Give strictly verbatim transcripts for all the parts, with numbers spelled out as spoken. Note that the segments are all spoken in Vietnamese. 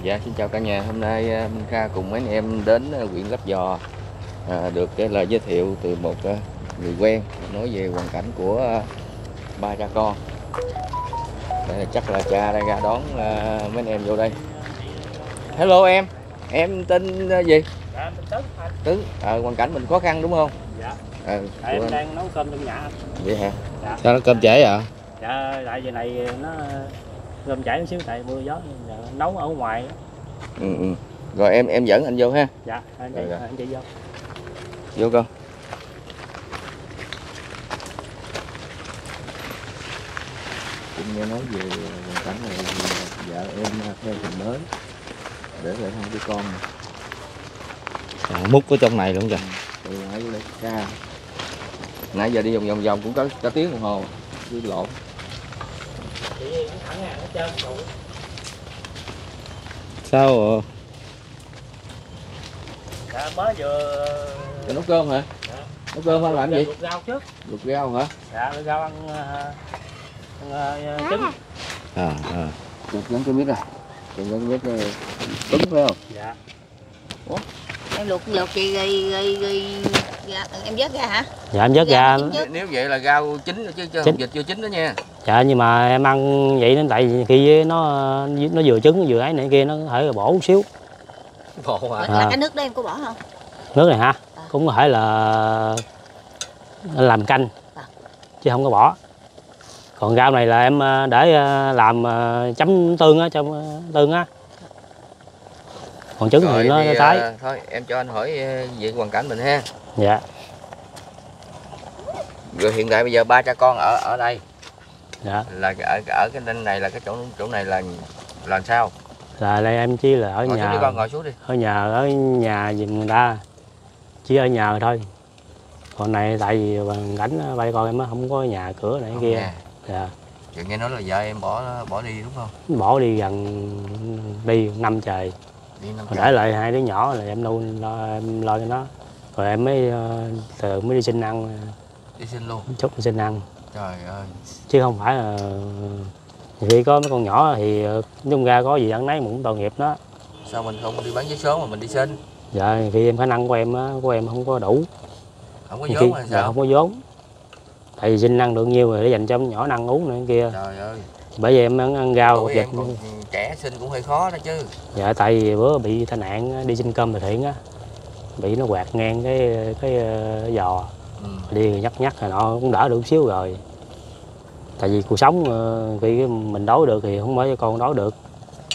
Dạ xin chào cả nhà, hôm nay Minh Kha cùng mấy anh em đến huyện Lấp Vò, à, được cái lời giới thiệu từ một người quen nói về hoàn cảnh của ba cha con. Đây là chắc là cha đang ra đón mấy anh em vô đây. Hello em, em tên gì? Dạ, Tứ. Tứ, à, hoàn cảnh mình khó khăn đúng không? Dạ. À, em anh đang nấu cơm trong nhà. Vậy hả? Dạ. Sao nó cơm trễ vậy? Dạ, tại vì này nó cơm chảy một xíu tại mưa gió nấu ở ngoài. Ừ, ừ. Rồi em em dẫn anh vô ha. Dạ, anh chị, rồi, rồi. anh chị vô. Vô con. Cũng nghe nói về hoàn cảnh này thì vợ em theo chồng mới để lại hai đứa con này. À, múc ở trong này luôn kìa. Từ nãy vô đây ca. Nãy giờ đi vòng vòng vòng cũng có cả tiếng đồng hồ đi lộn. Sao rồi? Dạ, mới vừa Để nấu cơm hả? dạ. Nấu cơm hay làm gì? Luộc rau trước. Luộc rau hả? Dạ, luộc rau ăn, ăn uh, trứng. À, à. Luộc gắn cái miếng này. Luộc gắn cái miếng trứng phải không? Dạ. Ủa? Em luộc luộc gì rồi, rồi, rồi, rồi em vớt ra hả? Dạ em vớt ra. Nếu vậy là rau chín chứ chứ không vịt chưa chín đó nha. Dạ nhưng mà em ăn vậy nên tại vì khi nó nó vừa trứng vừa ấy này kia nó có thể là bỏ một xíu. Bộ hả? À. Là cái nước đó em có bỏ không? Nước này hả? À. Cũng có thể là làm canh À. chứ không có bỏ. Còn rau này là em để làm chấm tương á, trong tương á. Còn trứng rồi thì nó, thì, nó tái. Uh, thôi em cho anh hỏi về hoàn cảnh mình ha. Dạ. Rồi hiện tại bây giờ ba cha con ở ở đây. Dạ. Là ở ở cái bên này là cái chỗ chỗ này là làm sao? Là đây em chỉ là ở ngồi nhà. Xuống đi con, ngồi xuống đi. Ở nhà ở nhà giùm người ta. Chỉ ở nhà thôi. Còn này tại vì hoàn cảnh ba con em không có nhà cửa này kia. Nhà. Dạ. Vậy nghe nói là vợ em bỏ bỏ đi đúng không? Bỏ đi gần đi năm trời. Đi năm Rồi trời. để lại hai đứa nhỏ là em nuôi lo em lo cho nó. Rồi em mới từ mới đi xin ăn. Đi xin luôn. Chút đi xin ăn. Trời ơi. Chứ không phải là khi có mấy con nhỏ thì chung ra có gì ăn nấy cũng tội nghiệp đó. Sao mình không đi bán vé số mà mình đi xin? Dạ khi em khả năng của em á, của em không có đủ. Không có vốn hay dạ, sao? không có vốn. Tại vì xin ăn được nhiêu rồi để dành cho nhỏ ăn uống này kia. Trời ơi. Bởi vì em ăn, ăn rau Tuổi vật. em còn trẻ xin cũng hơi khó đó chứ. Dạ tại vì bữa bị tai nạn đi xin cơm từ thiện á, bị nó quạt ngang cái cái uh, giò. Ừ. Đi nhắc nhắc rồi nọ cũng đỡ được một xíu rồi. Tại vì cuộc sống uh, khi mình đói được thì không phải cho con đói được.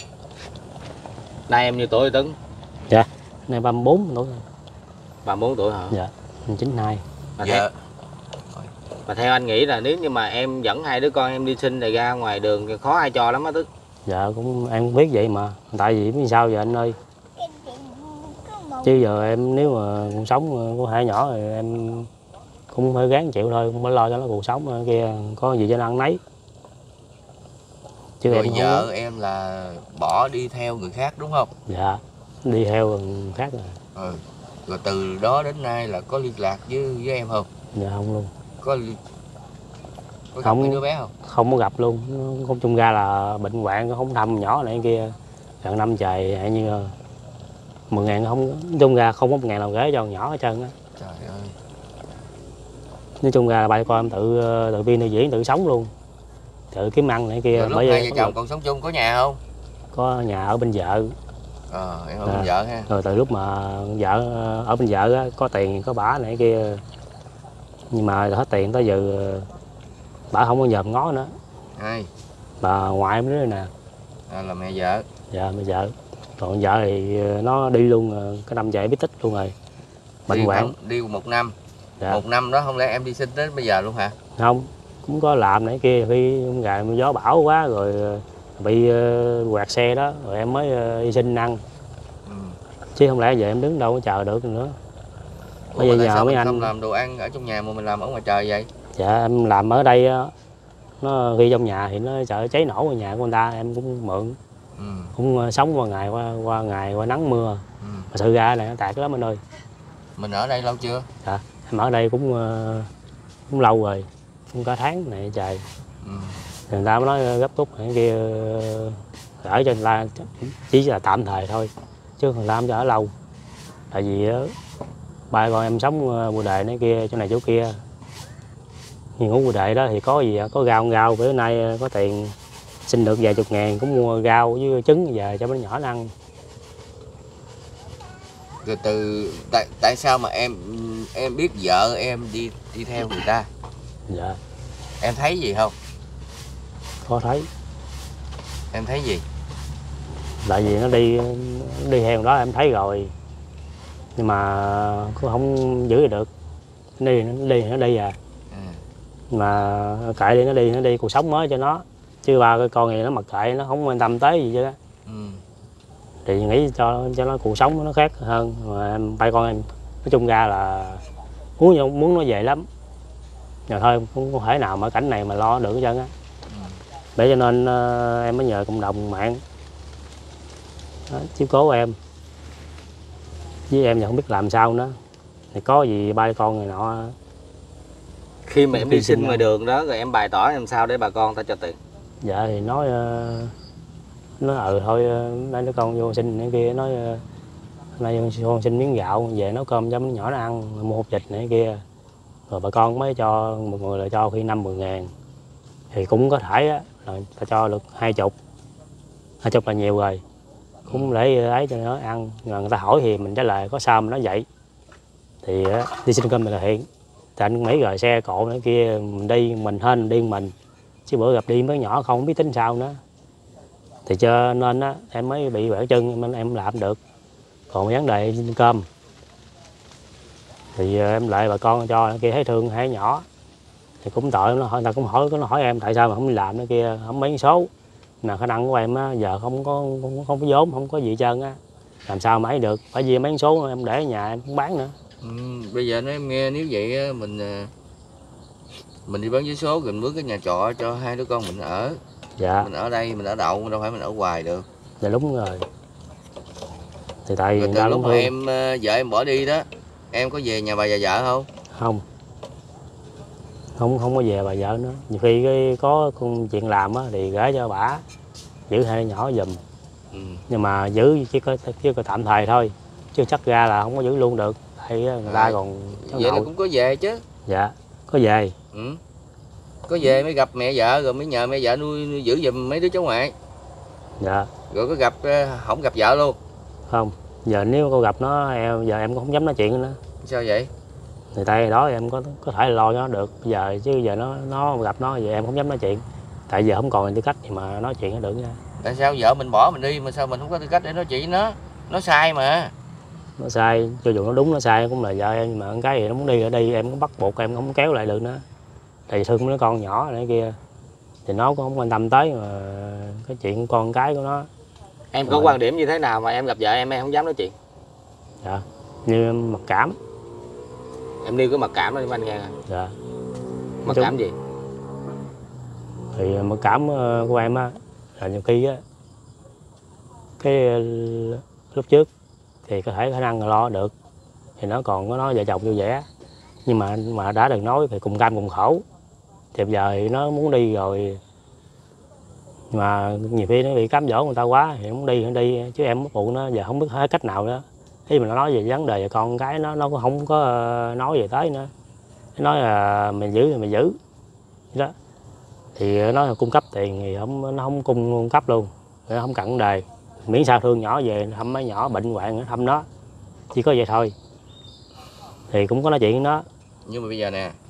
Nay em nhiêu tuổi Tấn? Dạ, nay ba mươi bốn tuổi. ba mươi bốn tuổi hả? Dạ, chín hai. Mà dạ. Theo, mà theo anh nghĩ là nếu như mà em dẫn hai đứa con em đi xin thì ra ngoài đường thì khó ai cho lắm á Tức. Dạ cũng em cũng biết vậy mà. Tại vì biết sao giờ anh ơi. Chứ giờ em nếu mà cuộc sống của hai nhỏ thì em cũng phải gắng chịu thôi, cũng phải lo cho nó cuộc sống kia có gì cho nó ăn nấy. Chứ rồi em vợ không... em là bỏ đi theo người khác đúng không? Dạ, đi theo người khác rồi. Ừ. Rồi từ đó đến nay là có liên lạc với với em không? Dạ không luôn. Có có gặp không, mấy đứa bé không? Không có gặp luôn. Không chung ra là bệnh hoạn không thăm nhỏ này kia gần năm trời hay như mười ngàn không chung ra không có một ngàn nào ghế cho nhỏ hết trơn á. Trời ơi. Nói chung ra là ba con em tự tự biên tự diễn tự sống luôn. Tự kiếm ăn này kia. Rồi lúc hai vợ chồng còn sống chung có nhà không? Có nhà ở bên vợ. Ờ, em ở bên à, vợ ha. Rồi từ lúc mà vợ ở bên vợ á, có tiền có bả này kia. Nhưng mà hết tiền tới giờ bả không có nhòm ngó nữa. Ai? Bà ngoại em đứa này nè. À, là mẹ vợ. Dạ mẹ vợ. Còn vợ thì nó đi luôn cái năm chạy biết tích luôn rồi. Bệnh hoạn. Đi một năm. Dạ. Một năm đó không lẽ em đi xin đến bây giờ luôn hả? Không, cũng có làm này kia khi ngày gió bão quá rồi bị uh, quạt xe đó rồi em mới uh, đi xin ăn. Ừ. Chứ không lẽ giờ em đứng đâu có chờ được nữa. Ủa, bây giờ nhờ mấy anh không làm đồ ăn ở trong nhà mà mình làm ở ngoài trời vậy? Dạ em làm ở đây nó ghi trong nhà thì nó sợ cháy nổ ở nhà của người ta em cũng mượn. Ừ. Cũng sống qua ngày qua qua ngày qua nắng mưa. Ừ. Mà sự ra này nó tạt lắm anh ơi. Mình ở đây lâu chưa? Dạ em ở đây cũng uh, cũng lâu rồi, cũng cả tháng này trời. Ừ. Người ta mới nói gấp rút này kia ở cho la chỉ là tạm thời thôi chứ không làm cho ở lâu. Tại vì đó, ba con em sống bồ đề này kia chỗ này chỗ kia, nhưng ngủ bồ đề đó thì có gì có rau rau bữa nay có tiền xin được vài chục ngàn cũng mua rau với trứng về cho mấy nhỏ nó ăn. Từ từ tại tại sao mà em em biết vợ em đi đi theo người ta? Dạ. Em thấy gì không? Có thấy. Em thấy gì? Tại vì nó đi nó đi theo đó em thấy rồi, nhưng mà cũng không giữ được. Nó đi nó đi nó đi à. Ừ. Mà kệ đi nó đi nó đi cuộc sống mới cho nó, chứ ba cái con này nó mặc kệ nó không quan tâm tới gì chứ đó. Ừ. Thì nghĩ cho cho nó cuộc sống nó khác hơn. Mà em ba con em nói chung ra là muốn muốn nó về lắm, nhưng thôi không có thể nào mà cảnh này mà lo được hết trơn á. Ừ. Để cho nên uh, em mới nhờ cộng đồng mạng đó, chiếu cố em, với em giờ không biết làm sao nữa. Thì có gì ba con này nọ. Khi mà em đi xin đâu. ngoài đường đó rồi em bày tỏ làm sao để bà con ta cho tiền? Dạ thì nói uh, nó ừ thôi nay đứa con vô xin này kia, nói uh, nay con xin miếng gạo về nấu cơm cho mấy nhỏ nó ăn, mua hộp thịt này kia, rồi bà con mới cho một người là cho khi năm mười ngàn thì cũng có thể á, là ta cho được hai chục hai chục là nhiều rồi, cũng để ấy cho nó ăn. Rồi người ta hỏi thì mình trả lời có sao mà nói vậy. Thì uh, đi xin cơm là hiện thì anh nghĩ rồi xe cộ này kia mình đi mình hên đi mình, chứ bữa gặp đi mấy nhỏ không biết tính sao nữa. Thì cho nên á em mới bị bẻ chân em em làm được. Còn vấn đề xin cơm thì em lại bà con cho kia thấy thương hai nhỏ thì cũng tội nó hỏi, người ta cũng hỏi nó hỏi em tại sao mà không đi làm nữa kia, không mấy số mà khả năng của em á giờ không có không, không có vốn không có gì hết trơn á, làm sao mà ấy được, phải vì mấy số em để ở nhà em cũng bán nữa. Ừ, bây giờ nói em nghe nếu vậy á, mình mình đi bán vé số rồi mình mướn cái nhà trọ cho hai đứa con mình ở. Dạ. Mình ở đây mình ở đậu đâu phải mình ở hoài được. Dạ đúng rồi. Thì tại Rồi vì từ lúc mà thương. em vợ em bỏ đi đó, em có về nhà bà và vợ không? Không. Không không có về bà vợ nữa. Nhiều khi cái có công chuyện làm á thì gửi cho bả giữ hai nhỏ giùm. Ừ. Nhưng mà giữ chỉ có chỉ có tạm thời thôi, chứ chắc ra là không có giữ luôn được. Tại người ta À, còn vậy là cũng có về chứ. Dạ có về. Ừ. Có về mới gặp mẹ vợ rồi mới nhờ mẹ vợ nuôi, nuôi giữ giùm mấy đứa cháu ngoại. Dạ. Rồi có gặp không gặp vợ luôn? Không. Giờ nếu cô gặp nó em giờ em cũng không dám nói chuyện nữa. Sao vậy? Người ta đó em có có thể lo cho nó được bây giờ, chứ giờ nó nó gặp nó vậy em không dám nói chuyện. Tại giờ không còn tư cách thì mà nói chuyện nó được nha. Tại sao vợ mình bỏ mình đi mà sao mình không có tư cách để nói chuyện với nó? Nó sai mà. Nó sai, cho dù nó đúng nó sai cũng là vợ em, nhưng mà cái gì nó muốn đi ở đi em cũng bắt buộc em không kéo lại được nữa. Tại vì thương mấy con nhỏ này kia thì nó cũng không quan tâm tới mà cái chuyện con cái của nó. Em có quan điểm như thế nào mà em gặp vợ em em không dám nói chuyện? Dạ, như mặc cảm. Em nêu cái mặc cảm đó cho anh nghe. Dạ. Mặc cảm gì? Thì mặc cảm của em á là nhiều khi á cái lúc trước thì có thể khả năng lo được thì nó còn có nói vợ chồng vui vẻ, nhưng mà mà đã đừng nói thì cùng cam cùng khổ. Thì bây giờ thì nó muốn đi rồi mà nhiều khi nó bị cám dỗ người ta quá thì nó muốn đi nó đi, chứ em bắt buộc nó giờ không biết hết cách nào nữa. Khi mà nó nói về vấn đề về con cái nó nó cũng không có nói về tới nữa, nó nói là mình giữ thì mình giữ đó. Thì nó cung cấp tiền thì không nó không cung cấp luôn, nó không cặn đề, miễn sao thương nhỏ về thăm mấy nhỏ bệnh hoạn thăm nó, chỉ có vậy thôi. Thì cũng có nói chuyện với nó. Nhưng mà bây giờ nè,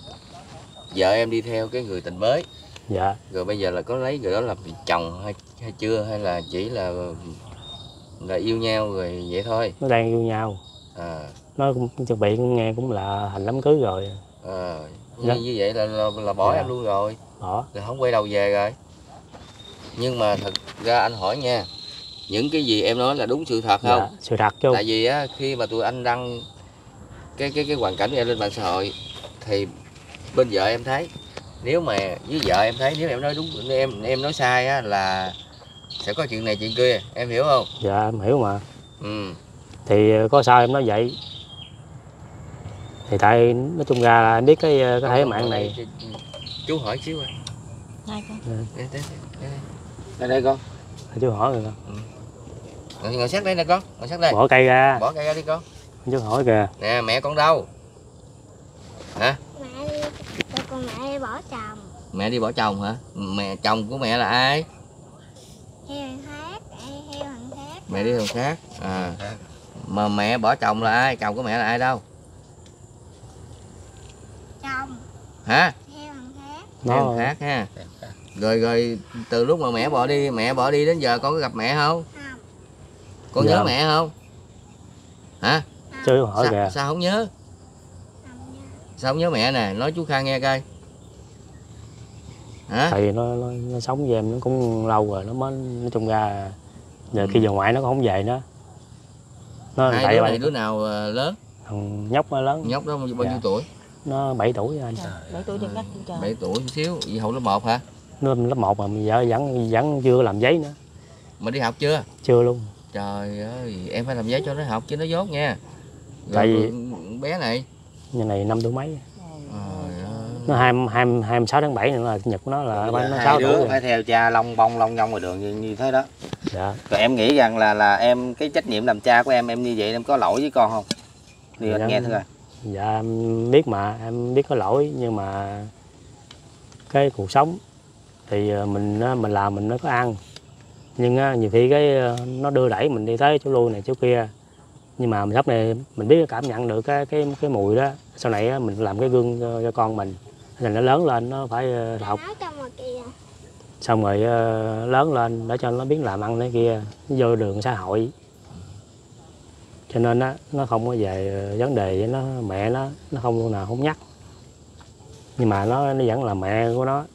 vợ em đi theo cái người tình mới. Dạ. Rồi bây giờ là có lấy người đó làm chồng hay hay chưa, hay là chỉ là là yêu nhau rồi vậy thôi? Nó đang yêu nhau. À. Nó cũng chuẩn bị nghe cũng là hành đám cưới rồi. À, như, như vậy là là, là bỏ dạ. em luôn rồi. Bỏ. Là không quay đầu về rồi. Nhưng mà thật ra anh hỏi nha, những cái gì em nói là đúng sự thật không? Dạ, sự thật chứ. Tại vì á khi mà tụi anh đăng cái cái cái hoàn cảnh của em lên mạng xã hội thì bên vợ em thấy, nếu mà với vợ em thấy nếu em nói đúng em em nói sai á là sẽ có chuyện này chuyện kia, em hiểu không? Dạ em hiểu mà. Ừ. Thì có sao em nói vậy. Thì tại nói chung ra là em biết cái cái thế mạng này. Chú hỏi xíu anh. Hai con. Đây, đây, đây, đây. Đây, đây con. Chú hỏi rồi. Ngồi, ngồi sát đây nè con, ngồi sát đây. Bỏ cây ra. Bỏ cây ra đi con. Chú hỏi kìa. Nè mẹ con đâu? Hả? Mẹ đi, con mẹ đi bỏ chồng. Mẹ đi bỏ chồng hả? Mẹ chồng của mẹ là ai? Heo thằng khác, heo thằng khác. Mẹ đi thằng khác. À. Mà mẹ bỏ chồng là ai? Chồng của mẹ là ai đâu? Chồng. Hả? Heo thằng khác. Nó thằng khác ha. Rồi rồi từ lúc mà mẹ bỏ đi, mẹ bỏ đi đến giờ con có gặp mẹ không? Không. Con Dạ. nhớ mẹ không? Hả? Chú hỏi Sao, kìa. sao không nhớ? Không nhớ. Sao không nhớ mẹ nè? Nói chú Kha nghe coi. Hả? Thì nó, nó, nó sống với em nó cũng lâu rồi, nó mới nói chung ra giờ Ừ. khi về ngoại nó cũng không về nữa. Nó Hai tại đứa vậy này đứa nào ờ, lớn? thằng nhóc nó lớn, Nhóc đó bao bao Dạ. nhiêu tuổi? nó bảy tuổi rồi anh. bảy tuổi trên đất cũng trời. bảy tuổi chút xíu. Vậy học lớp một hả? Nó lớp một mà bây giờ vẫn vẫn chưa có làm giấy nữa, Mà đi học chưa? chưa luôn. Trời ơi, em phải làm giấy cho nó học chứ nó dốt nha. Rồi Tại vì- bé này. Như này năm tuổi mấy, Trời ơi. nó hai hai hai sáu tháng bảy nữa là sinh nhật của nó là Bây giờ nó hai sáu đứa tuổi rồi. phải theo cha long bông long nhong ngoài đường như, như thế đó. Dạ. Rồi em nghĩ rằng là là em cái trách nhiệm làm cha của em em như vậy em có lỗi với con không? Đi Dạ. anh nghe thử coi. Dạ em biết mà, em biết có lỗi nhưng mà cái cuộc sống thì mình mình làm mình nó có ăn, nhưng á, nhiều khi cái nó đưa đẩy mình đi tới chỗ lui này chỗ kia, nhưng mà mình lúc này mình biết cảm nhận được cái cái cái mùi đó, sau này á, mình làm cái gương cho, cho con mình, thành nó lớn lên nó phải uh, học, Nói trong ngoài kìa. xong rồi uh, lớn lên để cho nó biết làm ăn thế kia, nó vô đường xã hội, cho nên á nó không có về vấn đề với nó, mẹ nó nó không lúc nào không nhắc, nhưng mà nó nó vẫn là mẹ của nó.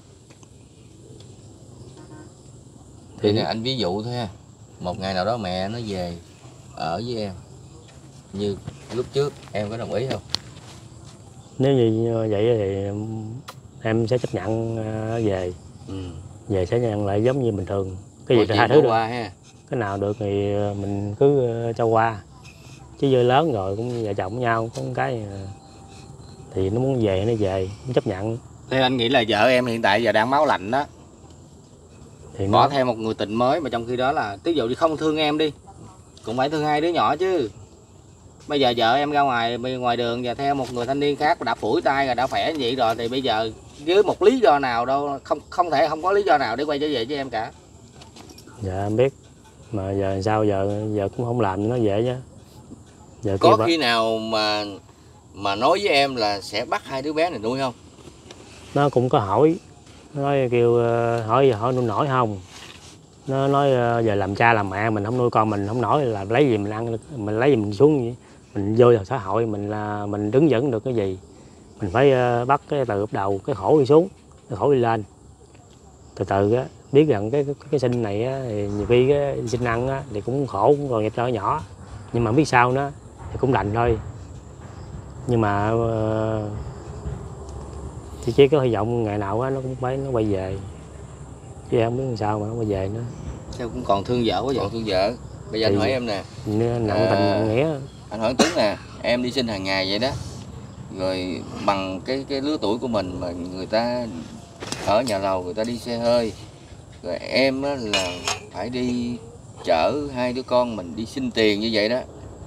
Thì nè, anh ví dụ thôi ha. Một ngày nào đó mẹ nó về ở với em như lúc trước, em có đồng ý không? Nếu như vậy thì em sẽ chấp nhận uh, về Ừ. về sẽ nhận lại giống như bình thường, cái Mọi gì chuyện hai bỏ thứ được, qua ha. cái nào được thì mình cứ uh, cho qua, chứ giờ lớn rồi cũng vợ chồng với nhau có một cái uh, thì nó muốn về nó về, nó chấp nhận Thế anh nghĩ là vợ em hiện tại giờ đang máu lạnh đó, thì bỏ nó thêm một người tình mới mà trong khi đó là ví dụ đi không thương em đi cũng phải thương hai đứa nhỏ chứ. Bây giờ vợ em ra ngoài ngoài đường và theo một người thanh niên khác đã phủi tay rồi đã khỏe như vậy rồi thì bây giờ với một lý do nào đâu không không thể không có lý do nào để quay trở về với em cả. dạ em biết, mà giờ sao giờ giờ cũng không làm nó dễ chứ. Giờ Có kia khi nào mà mà nói với em là sẽ bắt hai đứa bé này nuôi không? nó cũng có hỏi, nó nói kêu uh, hỏi hỏi nuôi nổi không, nó nói uh, giờ làm cha làm mẹ mình không nuôi con mình không nổi là lấy gì mình ăn, mình lấy gì mình xuống vậy? Mình vô vào xã hội mình là mình đứng vững được cái gì, mình phải uh, bắt cái từ đầu cái khổ đi xuống, cái khổ đi lên, từ từ á biết rằng cái cái, cái sinh này á, thì nhiều khi cái sinh ăn á, thì cũng khổ cũng còn nhỏ nhỏ, nhưng mà biết sao nó thì cũng lành thôi, nhưng mà uh, thì chỉ có hy vọng ngày nào á nó cũng phải nó quay về, chứ em không biết làm sao mà nó quay về nữa. Sao cũng còn thương vợ quá vậy. Còn thương vợ. Bây giờ anh Thì- hỏi em nè. Nặng À, tình nặng nghĩa. Anh hỏi Tuấn nè, em đi sinh hàng ngày vậy đó, rồi bằng cái cái lứa tuổi của mình mà người ta ở nhà lầu người ta đi xe hơi, rồi em á là phải đi chở hai đứa con mình đi xin tiền như vậy đó,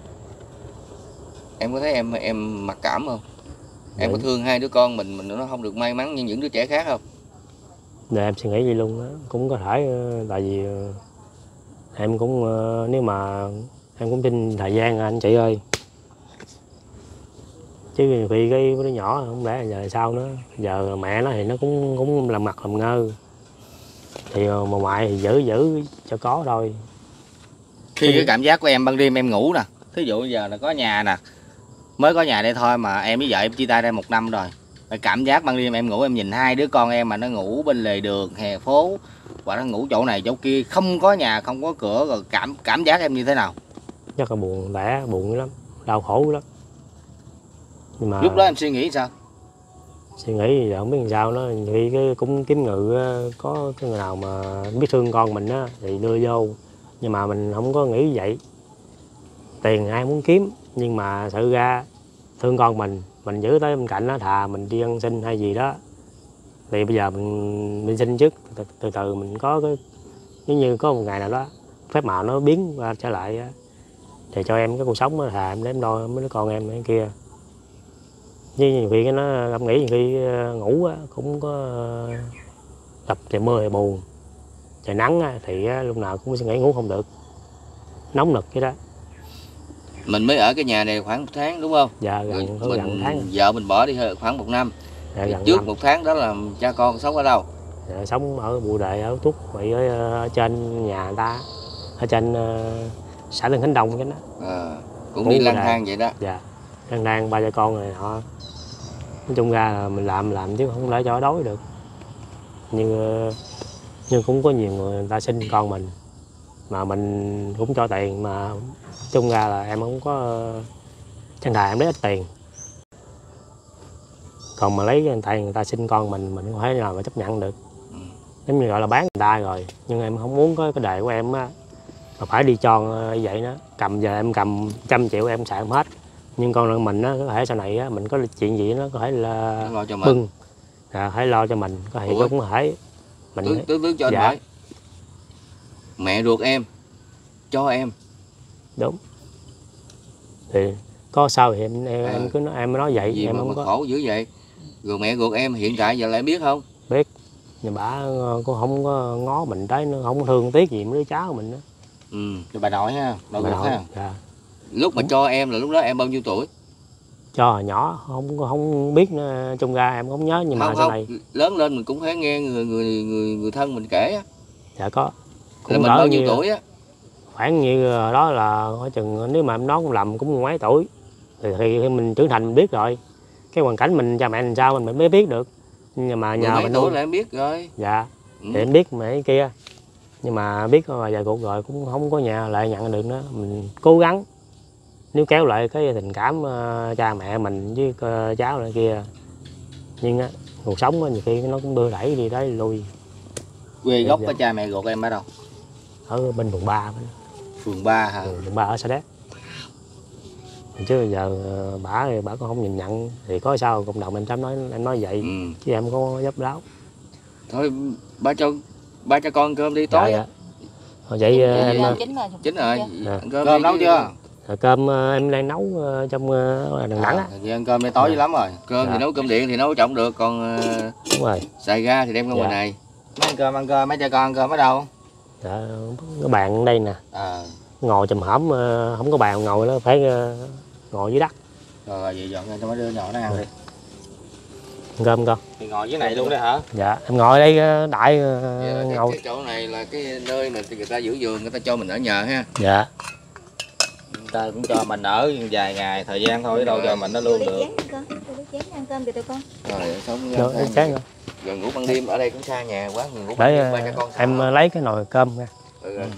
em có thấy em em mặc cảm không? Em có Vậy. thương hai đứa con mình mình nó không được may mắn như những đứa trẻ khác không? Để em suy nghĩ vậy luôn á, cũng có thể ờ, tại vì ờ, em cũng ờ, nếu mà em cũng xin thời gian anh chị ơi, chứ vì cái đứa nhỏ không lẽ giờ sao nữa, giờ mẹ nó thì nó cũng cũng làm mặt làm ngơ, thì ờ, mà ngoại thì giữ giữ cho có thôi. Khi cái cảm giác của em ban đêm em ngủ nè, thí dụ bây giờ là có nhà nè, mới có nhà đây thôi mà em với vợ em chia tay đây một năm rồi, cái cảm giác ban đêm em ngủ em nhìn hai đứa con em mà nó ngủ bên lề đường hè phố và nó ngủ chỗ này chỗ kia không có nhà không có cửa, rồi cảm cảm giác em như thế nào? Rất là buồn lẻ, buồn lắm, đau khổ lắm, nhưng mà Lúc đó em suy nghĩ sao? suy nghĩ giờ không biết làm sao nữa, vì cái cũng kiếm ngự ờ, có cái người nào mà biết thương con mình á thì đưa vô, nhưng mà mình không có nghĩ vậy, tiền ai muốn kiếm nhưng mà sự ra thương con mình mình giữ tới bên cạnh nó, thà mình đi ăn xin hay gì đó thì bây giờ mình mình xin trước, từ từ, từ mình có cái giống như có một ngày nào đó phép màu nó biến qua trở lại á, thì cho em cái cuộc sống đó, thà em để em lo mấy đứa con em cái kia. Chứ nhiều khi nó em nghĩ nhiều khi ngủ á, cũng có tập trời mưa thì buồn, trời nắng á, thì á, lúc nào cũng suy nghĩ ngủ không được, nóng nực cái đó. Mình mới ở cái nhà này khoảng một tháng đúng không? Dạ gần mình, gần tháng. Vợ mình bỏ đi khoảng một năm. Dạ, gần trước năm. một tháng đó là cha con sống ở đâu? Dạ, sống ở Bù Đề, ở Túc, vậy ở, ở trên nhà người ta, ở trên uh, xã Tân Khánh Đông cái đó. À, cũng Bù đi lang Đề. thang vậy đó. Dạ, lang thang ba cha con này họ. Nói chung ra là mình làm làm chứ không để cho đói được. Nhưng nhưng cũng có nhiều người, người ta sinh con mình mà mình cũng cho tiền, mà chung ra là em không có chân thà em lấy ít tiền. Còn mà lấy tại người ta sinh con mình mình không thể nào mà chấp nhận được. Giống như gọi là bán người ta rồi, nhưng em không muốn có cái đời của em á mà phải đi cho như vậy đó. Cầm giờ em cầm trăm triệu em xài không hết, nhưng con mình á có thể sau này á mình có chuyện gì nó có thể là lo cho mình. bưng, à, phải lo cho mình, có thể cũng thể mình tướng tướng tướng cho anh dạ. hỏi mẹ ruột em cho em Đúng thì có sao thì em em, à, em cứ nói, em nói vậy gì em mà, không mà có khổ dữ vậy. Rồi mẹ ruột em hiện tại giờ lại biết không? biết, nhưng bà cũng không có ngó mình tới, nó không thương tiếc gì mấy đứa cháu mình đó. Ừ. Cho bà nội ha, nội Bà ruột nội, ha. dạ. Lúc mà cho em là lúc đó em bao nhiêu tuổi? Cho hồi nhỏ không không biết nữa, chung ra em không nhớ, nhưng mà Không sau không, này lớn lên mình cũng phải nghe người người người người thân mình kể á. dạ có Là cũng mình cỡ bao nhiêu như, tuổi á? khoảng như đó là khoảng chừng, nếu mà em nói không lầm cũng mấy tuổi, thì khi mình trưởng thành mình biết rồi, cái hoàn cảnh mình cha mẹ làm sao mình, mình mới biết được. Nhưng mà nhờ Mười mấy mình tuổi nuôi là em biết rồi. dạ Ừ. thì em biết mấy kia, nhưng mà biết vài cuộc rồi cũng không có nhà lại nhận được nữa. Mình cố gắng nếu kéo lại cái tình cảm uh, cha mẹ mình với uh, cháu này kia, nhưng á cuộc sống á, nhiều khi nó cũng đưa đẩy đi tới lui. Quê gốc dạ. của cha mẹ ruột em ở đâu? Ở bên phường ba, Phường ba hả? phường ba ở Sa Đéc. Chứ giờ uh, bả thì bả cũng không nhìn nhận, thì có sao cộng đồng em dám nói em nói vậy. Ừ. Chứ em có dấp láo. Thôi ba cho ba cho con cơm đi tối dạ, á. dạ. Thôi vậy uh, em Cơm uh, chín rồi. Chính rồi. Dạ. Ăn Cơm đi nấu chứ. chưa? cơm uh, em đang nấu uh, trong uh, đằng đẵng á. À, thì ăn cơm đây tối dữ lắm rồi. Cơm Dạ. thì nấu cơm điện thì nấu trọng được, còn uh, Đúng rồi. xài ga thì đem ra ngoài Dạ. này. Mấy ăn cơm ăn cơm, mấy cha con ăn cơm ở đâu? Dạ, cái bàn đây nè, À, ngồi chùm hổm uh, không có bàn ngồi nó phải uh, ngồi dưới đất. rồi rồi vậy dọn ra cho mấy đứa nhỏ nó ăn đi. Ăn cơm con. Thì ngồi dưới này luôn đấy hả? Dạ em ngồi đây uh, đại uh, Dạ, cái, ngồi. cái chỗ này là cái nơi mà người ta giữ giường, người ta cho mình ở nhờ ha. Dạ. Người ta cũng cho mình ở vài ngày thời gian thôi, đâu cho mình nó luôn được. Chén ăn cơm kìa tụi con. Rồi sống Rồi, uh, sáng rồi. rồi ngủ ban đêm ở đây cũng xa nhà quá, ngủ ban Để đêm ba cha con uh, sao? em uh, lấy cái nồi cơm ra. Ừ, rồi.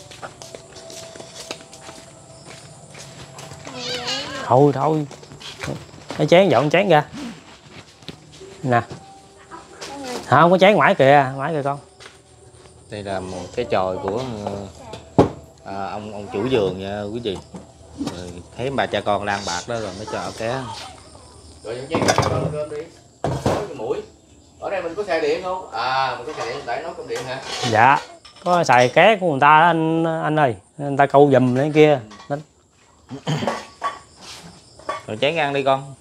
Thôi thôi. Cái chén dọn chén ra. Nè. À, không có chén ngoài kìa, ngoài kìa con. Đây là một cái chòi của à, ông ông chủ vườn nha quý vị. Rồi thấy bà cha con lang bạc đó rồi mới cho ở ké. Rồi những chén cho con cơm đi. Nói cái mũi. Ở đây mình có xài điện không? À, mình có xài điện, tại nấu cơm điện hả? Dạ. Có xài ké của người ta đó, anh anh ơi. Người ta câu giùm lên kia. Rồi chén ăn đi con.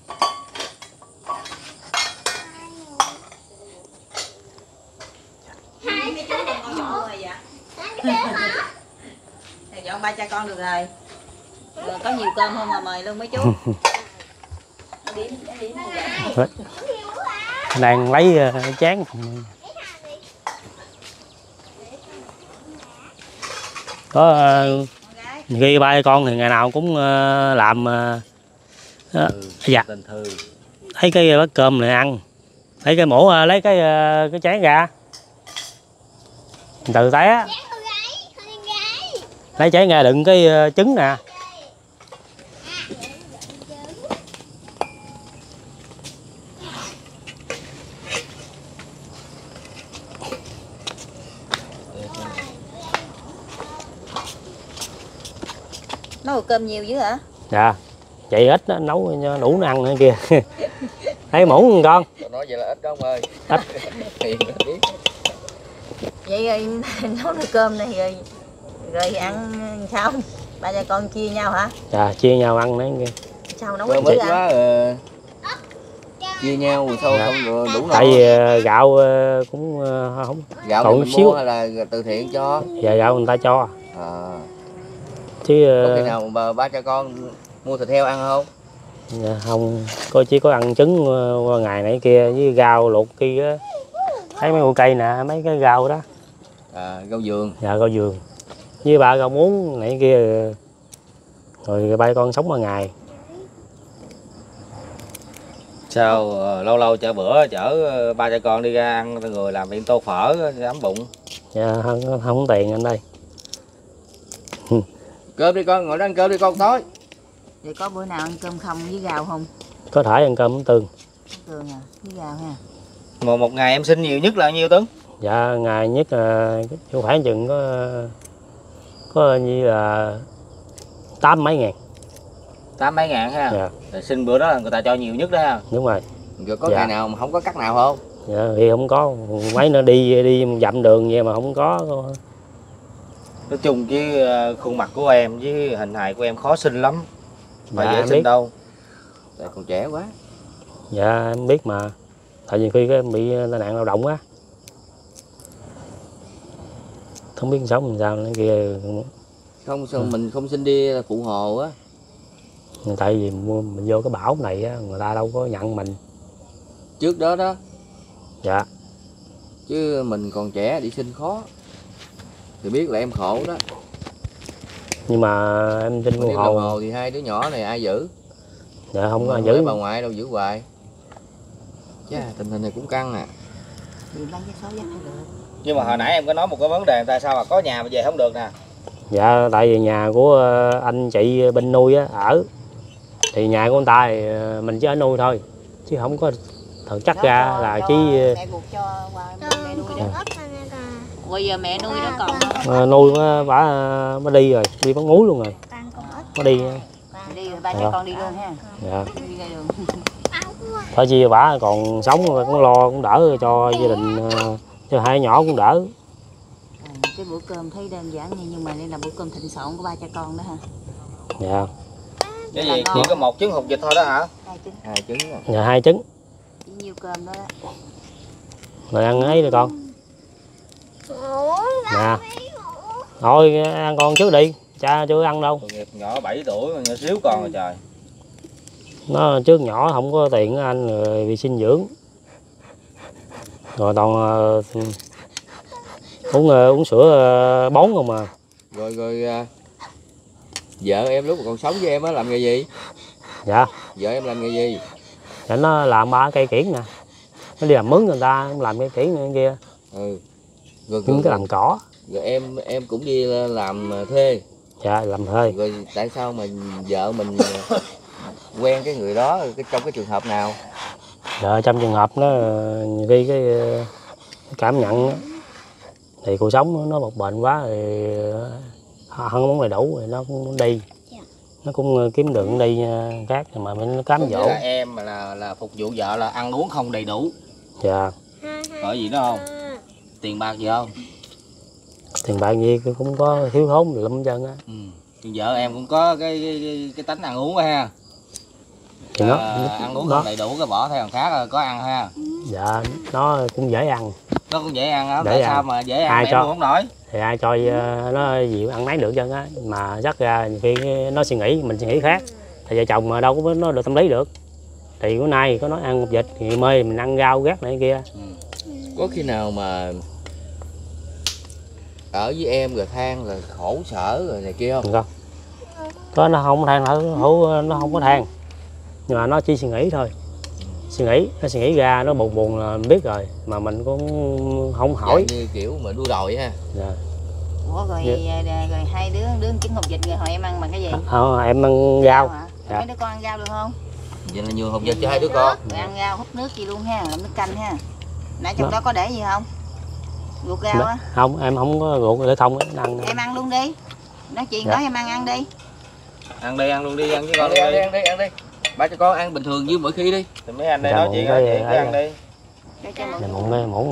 Hai cái chú còn ngồi chỗ rồi vậy? Thì dọn ba cha con được rồi. Rồi có nhiều cơm không mà mời luôn mấy chú. Điểm, điểm Đấy. Đang lấy uh, chén. Có uh, ghi ba con thì ngày nào cũng uh, làm uh, uh, dạ. Tình thư. Lấy cái bát cơm này ăn, lấy cái muỗng uh, lấy cái uh, cái chén ra từ té, lấy chén ra đựng cái uh, trứng nè. nấu cơm nhiều dữ hả? Dạ, vậy ít đó, nấu cho đủ nó ăn nữa kia. Thấy muỗng con. Tôi nói vậy là ít đó ông ơi. Ít. Thì biết. Vậy rồi nấu nồi cơm này rồi rồi ăn sao? Ba cha con chia nhau hả? Dạ chia nhau ăn đấy kia. Sao nấu Cơm ít ít dữ quá à? ờ, chia nhau rồi thôi không rồi đủ no. Tại vì ờ, gạo ờ, cũng ờ, không Gạo còn thì mình xíu. mua hay là từ thiện cho? Dạ gạo người ta cho. À. Chứ Có khi ờ, nào bà, ba cha con mua thịt heo ăn không? dạ, không có, chỉ có ăn trứng ờ, qua ngày nãy kia với rau luộc kia á. Thấy mấy bụi cây nè, mấy cái rau đó. À, rau vườn. Dạ rau vườn. Với ba rau muống nãy kia rồi ba con sống qua ngày. Sao ờ, lâu lâu chở bữa chở ờ, ba cha con đi ra ăn người làm miệng tô phở ấm bụng. Dạ không, không có tiền anh đây. Cơm đi con, ngồi đó ăn cơm đi con tối. Vậy có bữa nào ăn cơm không với gạo không? Có thể ăn cơm tương. Thường à, với gạo ha. Một, một ngày em xin nhiều nhất là bao nhiêu Tuấn? Dạ ngày nhất là uh, khoảng chừng có có như là tám mấy ngàn. Tám mấy ngàn ha. Dạ. Rồi xin bữa đó là người ta cho nhiều nhất đó ha. Đúng rồi. Rồi có Dạ. ngày nào mà không có cắt nào không? Dạ thì không có, mấy nó đi đi dặm đường vậy mà không có. Nói chung với ờ, khuôn mặt của em với hình hài của em khó sinh lắm. Phải Dạ, dễ em sinh biết. đâu. Tại còn trẻ quá. Dạ em biết mà. Tại vì khi cái em bị tai nạn lao động á. Không biết sống làm sao nữa kia. Không sao mình không xin đi phụ hồ á. Tại vì mình vô cái bão này á, người ta đâu có nhận mình. Trước đó đó. Dạ. Chứ mình còn trẻ đi xin khó. Thì biết là em khổ đó. Nhưng mà em xin Mà phụ đi làm hồ. hồ thì hai đứa nhỏ này ai giữ? Dạ không có ai Giữ giữ. bà ngoại đâu giữ hoài. Chà, tình hình này cũng căng à. Thì bán vé số dắt hay được. Nhưng mà hồi nãy em có nói một cái vấn đề tại sao mà có nhà mà về không được nè. Dạ tại vì nhà của anh chị bên nuôi á ở. Thì nhà của người ta thì mình chỉ ở nuôi thôi. Chứ không có thật chắc Đó, ra cho- là cho chỉ mẹ buộc cho qua mẹ nuôi đó. ớt thôi nè bà. Rồi giờ mẹ nuôi đó còn không? ờ, nuôi nó bả mới đi rồi, đi bán muối luôn rồi. Toàn con ớt. Mới đi. Đi rồi ba cha Dạ. con đi luôn ha. Dạ. Đi ra đường. Thôi chi bả còn sống cũng lo cũng đỡ cho gia đình, ờ, cho hai nhỏ cũng đỡ. Cái bữa cơm thấy đơn giản như nhưng mà đây là bữa cơm thịnh soạn của ba cha con đó ha. Dạ. Cái gì chỉ có một trứng hột vịt thôi đó hả? Hai trứng. Hai trứng à. Dạ hai trứng. Chỉ nhiêu cơm đó đó. Rồi ăn ấy đi con. Ngủ Dạ. Thôi ăn con trước đi, cha chưa ăn đâu. Tội nghiệp nhỏ bảy tuổi mà nhỏ xíu con rồi trời. Nó trước nhỏ không có tiền á anh, rồi bị sinh dưỡng. Rồi toàn uh, uống uh, uống sữa uh, bón không mà. Rồi rồi à, vợ em lúc mà còn sống với em á làm nghề gì? Dạ. Vợ em làm nghề gì? Để nó làm ba cây kiển nè. Nó đi làm mướn người ta, cũng làm cây kiển này kia. Ừ. Rồi, Những rồi, cái làm cỏ. rồi em em cũng đi làm thuê. Dạ làm thuê. Rồi tại sao mà vợ mình quen cái người đó cái, trong cái trường hợp nào? Dạ trong trường hợp nó nhiều khi cái, cái cảm nhận á, thì cuộc sống nó bộc bềnh quá thì không muốn đầy đủ thì nó cũng muốn đi. Nó cũng kiếm đường đi khác mà nó cám Có nghĩa dỗ. là em mà là là phục vụ vợ là ăn uống không đầy đủ. Dạ. Bởi gì đó không? Tiền bạc gì không? Tiền bạc gì cũng có thiếu thốn lắm chân á. Ừ. Thì vợ em cũng có cái cái, cái, cái tánh ăn uống đó ha. Thì nó, À, nó ăn uống nó, không đầy đủ cái bỏ theo thằng khác rồi có ăn ha. dạ nó cũng dễ ăn. Nó cũng dễ ăn á, Để tại ăn. sao mà dễ ăn Ai mà em cho? mua không nổi. Thì ai cho uh, nó dịu ăn nấy được chân á, mà chắc ra nhiều khi nó suy nghĩ mình suy nghĩ khác. Thì vợ chồng mà đâu có nó được tâm lý được. Thì bữa nay có nói ăn vịt thì mê mình ăn rau gác này kia. Ừ. Có khi nào mà ở với em rồi than là khổ sở rồi này kia không? Được không? Có nó không than hữu nó không có than. Nhưng mà nó chỉ suy nghĩ thôi. Suy nghĩ, nó suy nghĩ ra nó buồn buồn là mình biết rồi, mà mình cũng không hỏi. Dạ, như kiểu mà đua đòi ha. Dạ. Ủa rồi, Dạ. rồi hai đứa đứa trứng hột vịt rồi hồi em ăn bằng cái gì? À, em ăn rau. hả? Dạ. Mấy đứa con ăn rau được không? Vậy là nhiều hộp vịt cho hai đứa con. Rồi ăn rau hút nước gì luôn ha, làm nước canh ha. Nãy trong Đó. đó có để gì không? Luộc rau á. Không, em không có ruột để không ăn. Em ăn luôn đi. Nói chuyện Dạ. nói em ăn ăn đi. Ăn đi, ăn luôn đi, ăn với Ăn con đi, luôn ăn đi. đi, ăn đi, ăn đi. Ba cho con ăn bình thường như mỗi khi đi. Thì mấy anh đây Dạ, nói muộn chuyện cái- nói chuyện cứ cái- ăn đi. Để cho mọi Dạ người- muộn đây, muộn rồi.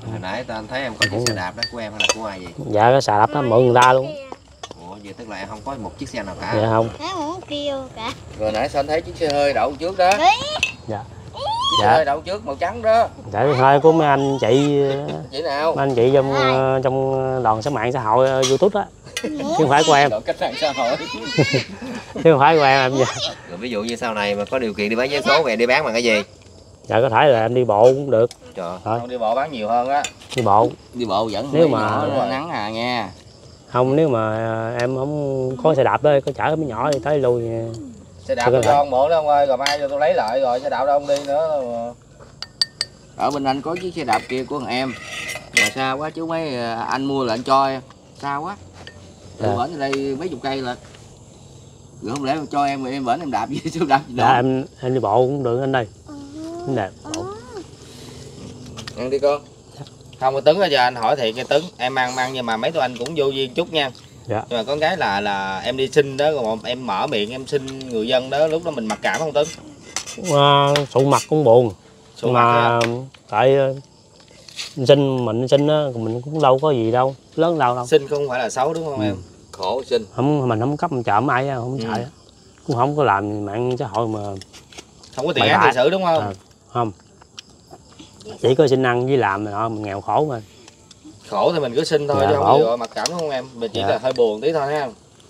Hồi nãy tao thấy em có chiếc xe đạp đó, của em hay là của ai vậy? Dạ cái xà đạp đó mượn người ta luôn. Ủa vậy tức là em không có một chiếc xe nào cả? Dạ không. Thấy muốn kêu cả. Rồi nãy sao anh thấy chiếc xe hơi đậu trước đó? Dạ. Chiếc Dạ. xe hơi đậu trước màu trắng đó. Dạ thôi của mấy anh chị Vậy nào? mấy anh chị trong trong đoàn xã mạng xã hội YouTube đó. Chứ không phải của em. Đội cách mạng xã hội. Chứ không phải của em em dạ. Rồi ví dụ như sau này mà có điều kiện đi bán vé số, về đi bán bằng cái gì? Dạ có thể là em đi bộ cũng được. Trời. Thôi. Không đi bộ bán nhiều hơn á. Đi bộ. Đi bộ vẫn Nếu mấy mà- nhỏ nó nắng à nha. Không nếu mà em không có xe đạp đó có chở mấy nhỏ đi tới lui. Xe đạp Thôi tôi cái cho ông mượn đó ông ơi, rồi mai cho tôi lấy lại rồi xe đạp đâu ông đi nữa. Ở bên anh có chiếc xe đạp kia của thằng em. Mà xa quá chú mấy anh mua là anh cho em. Xa quá. Từ Dạ. bển đây mấy chục cây là. Rồi không lẽ cho em rồi em bển em đạp với chú đạp gì Dạ đâu. em em đi bộ cũng được anh đây. Anh đẹp. Bộ. Ăn đi con. Không có Tấn bây giờ anh hỏi thiệt cái Tấn, em ăn ăn nhưng mà mấy tụi anh cũng vô duyên chút nha. Dạ. Nhưng mà có cái là là em đi xin đó, rồi em mở miệng em xin người dân đó, lúc đó mình mặc cảm không Tấn? À, sụ mặt cũng buồn. Sụ mặt Mà tại ờ, sinh mình sinh á mình cũng đâu có gì đâu lớn đâu đâu. xin không phải là xấu đúng không Ừ. em? Khổ sinh. Không mình không cấp chợ ai á, không Ừ. chạy á. Cũng không có làm mạng xã hội mà Không có tiền Bậy án bạ. tiền sử đúng không? À, không. Chỉ có xin ăn với làm mà mình nghèo khổ mà. Khổ thì mình cứ xin thôi Dạ, chứ không khổ. gì gọi mặc cảm đúng không em? Mình chỉ Dạ. là hơi buồn tí thôi ha.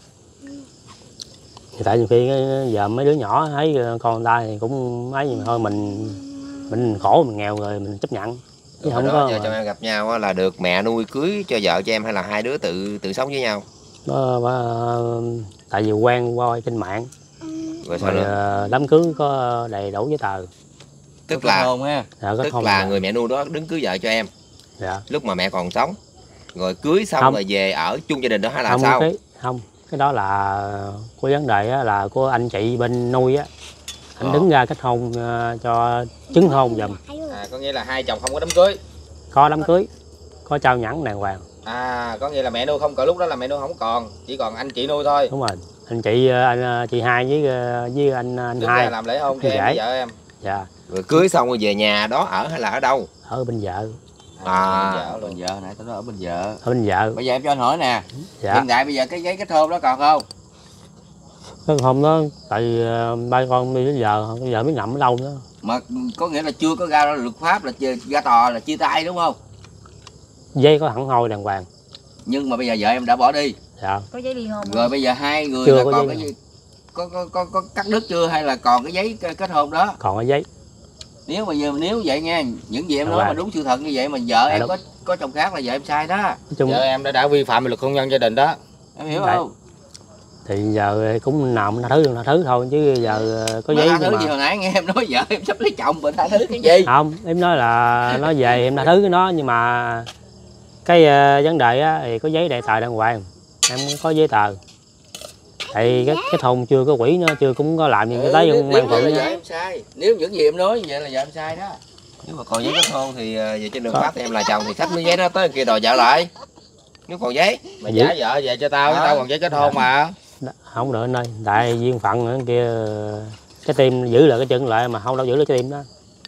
Thì tại nhiều khi giờ mấy đứa nhỏ thấy con người ta thì cũng ấy nhưng mà thôi mình mình khổ mình nghèo rồi mình chấp nhận. Chứ Hồi không đó có giờ cho em gặp nhau á, là được mẹ nuôi cưới cho vợ cho em hay là hai đứa tự tự sống với nhau? Đó, đó, tại vì quen qua trên mạng Rồi sao rồi nữa? ờ, đám cưới có đầy đủ giấy tờ. Tức là hôn ha. Dạ, có tức thông là là- người mẹ nuôi đó đứng cưới vợ cho em dạ. lúc mà mẹ còn sống. Rồi cưới xong Không. rồi về ở chung gia đình đó hay là không sao? cái không cái đó là có vấn đề á, là của anh chị bên nuôi á anh Ờ. đứng ra kết hôn ờ, cho chứng hôn giùm. À, có nghĩa là hai chồng không có đám cưới. Có đám cưới có trao nhẫn đàng hoàng. À, có nghĩa là mẹ nuôi không còn, lúc đó là mẹ nuôi không còn, chỉ còn anh chị nuôi thôi. Đúng rồi anh chị ờ, anh ờ, chị hai với ờ, với anh anh Đứng ra hai. làm lễ hôn cho Anh em với rể. vợ em. Dạ Rồi cưới xong rồi về nhà đó ở hay là ở đâu? ở bên vợ. À, vợ bên luôn. vợ nãy tao nói ở bên vợ. Ở bên vợ. Bây giờ em cho anh hỏi nè, Dạ hiện tại bây giờ cái giấy kết hôn đó còn không? cái hôm đó tại vì, ờ, ba con đi đến giờ bây giờ mới ngậm ở đâu nữa. Mà có nghĩa là chưa có ra ra luật pháp là chưa- ra tòa là chia tay đúng không? Dây có hẳn hoi đàng hoàng. Nhưng mà bây giờ vợ em đã bỏ đi. Dạ Có giấy ly hôn không? Rồi bây giờ hai người Chưa là có còn giấy cái gì? Có, có, có, có cắt đứt chưa hay là còn cái giấy kết hôn đó? còn ở giấy. Nếu mà giờ nếu vậy nha, những gì em Dạ nói mà vâng. đúng sự thật như vậy mà vợ Dạ em đúng. có có chồng khác là vợ em sai đó. Nói chung Vợ em đã đã vi phạm luật hôn nhân gia đình đó. Em hiểu Đấy. không? thì giờ cũng nào tha thứ tha thứ thôi chứ giờ ờ, có Mà giấy tha nhưng thứ mà gì hồi nãy nghe em nói vợ em sắp lấy chồng mà tha thứ cái gì? không em nói là nói về em tha thứ cái nó nhưng mà cái ờ, vấn đề á thì có giấy đại tờ đàng hoàng em có giấy tờ thì cái cái thùng chưa có quỹ nữa chưa cũng có làm gì Ừ, cái tới nếu, không nếu mang vậy phận là vợ nữa. em sai. Nếu những gì em nói như vậy là vợ em sai đó. Nếu mà còn giấy kết hôn thì ờ, về trên đường pháp thì em là chồng thì xách miếng giấy đó tới kia đòi vợ lại. Nếu còn giấy. Mày Dữ. trả vợ về cho tao, chứ Ờ. tao còn giấy kết hôn mà. Đó, không được anh ơi tại duyên phận nữa kia cái tim giữ lại cái chân lại mà không đâu giữ lại cái tim đó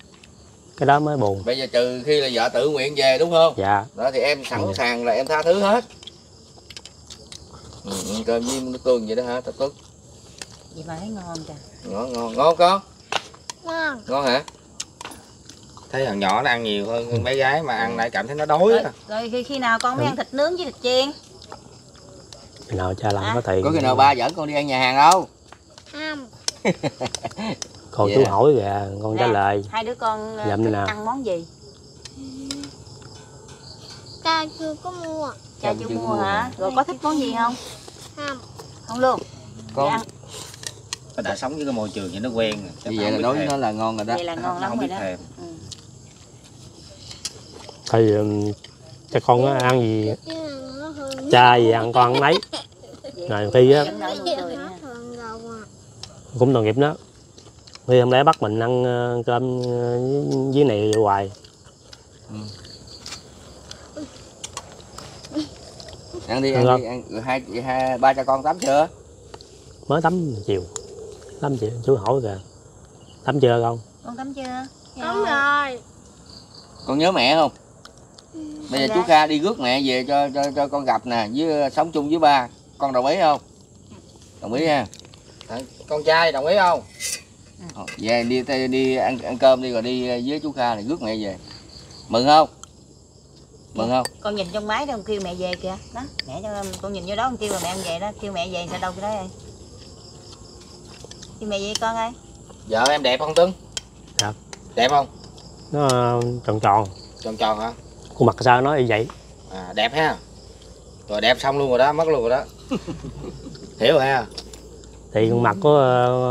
cái đó mới buồn. Bây giờ trừ khi là vợ tự nguyện về đúng không? Dạ Đó thì em sẵn Ừ. sàng là em tha thứ hết. Ừ, ăn cơm với nước tương vậy đó hả? Tao tức. Vậy mà thấy ngon kìa. Ngon ngon ngon con. Ngon. Ngon hả? Thấy thằng nhỏ nó ăn nhiều hơn hơn bé gái mà ăn lại cảm thấy nó đói Rồi, á. rồi khi, khi nào con mới ăn thịt nướng với thịt chiên? khi nào cha làm À. có tiền Có khi nào ba dẫn con đi ăn nhà hàng đâu? Không. còn Dạ. chú hỏi kìa con trả Nè, lời. hai đứa con ờ, Dạ, thích nào. ăn món gì? Ta chưa có mua. Cha Chồng chưa chưa mua mua hả? hả? Rồi có thích món gì không? Không. Không luôn. Con Dạ. Nó đã sống với cái môi trường vậy nó quen rồi. Chắc như nó vậy không là biết đối với thèm. nó là ngon rồi đó. Vậy là ngon Nó lắm không rồi biết đó. thèm. Ừ. Thì um, cho con á, ăn gì Chứ là nó thường. cha gì ăn con ăn nấy rồi khi á Vẫn nở nụ cười Nó nha. thường đầu à. cũng tội nghiệp đó khi không lẽ bắt mình ăn ờ, cơm ờ, với- với này hoài. Ăn đi Ăn ăn đi ăn. Rồi hai, hai ba cha con tắm chưa? Mới tắm chiều tắm chiều chú hỏi kìa tắm chưa con? Con tắm chưa? Đúng rồi. Con nhớ mẹ không? Bây giờ chú Kha đi rước mẹ về cho cho cho con gặp nè, với sống chung với ba, con đồng ý không? Đồng ý ha. Con trai đồng ý không? Về đi đi ăn ăn cơm đi rồi đi với chú Kha này rước mẹ về. Mừng không? Mừng không? Con nhìn trong máy đó, con kêu mẹ về kìa. Đó, mẹ cho con nhìn vô đó, con kêu là mẹ ăn về đó, kêu mẹ về sao đâu cái đó ơi. Kêu mẹ về con ơi. Vợ em đẹp không Tuấn? Đẹp. Đẹp không? Nó tròn tròn. Tròn tròn hả? Khuôn mặt sao nó y vậy. À, đẹp ha. Rồi đẹp xong luôn rồi đó, mất luôn rồi đó. Hiểu rồi ha. Thì khuôn mặt của